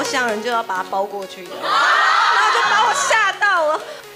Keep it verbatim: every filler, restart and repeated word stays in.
乡人就要把它包过去的，然后就把我吓到了。